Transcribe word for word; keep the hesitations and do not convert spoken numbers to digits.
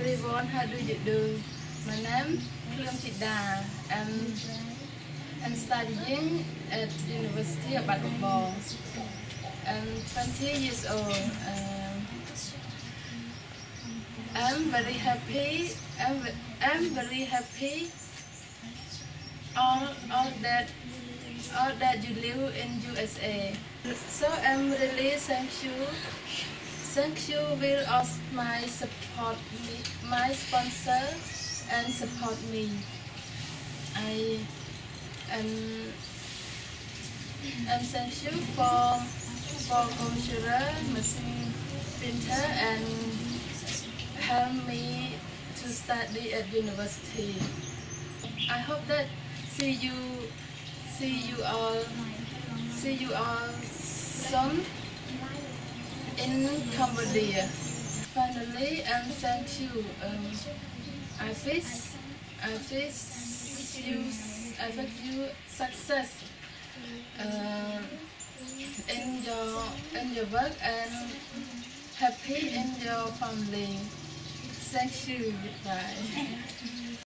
everyone, how do you do? My name is Thida. I'm, I'm studying at the University of Cambodian. I'm twenty years old. Um, I'm very happy. I'm, I'm very happy. All, all that, all that you live in U S A. So I'm really thank you. Thank you will also my support me, my sponsor and support me. I am and thank you for for cultural machine printer and help me to study at university. I hope that see you see you all see you all soon in Cambodia. Finally, and thank you. Um, I wish, I wish you, I wish you success uh, in your in your work and happy in your family. Thank you. Bye.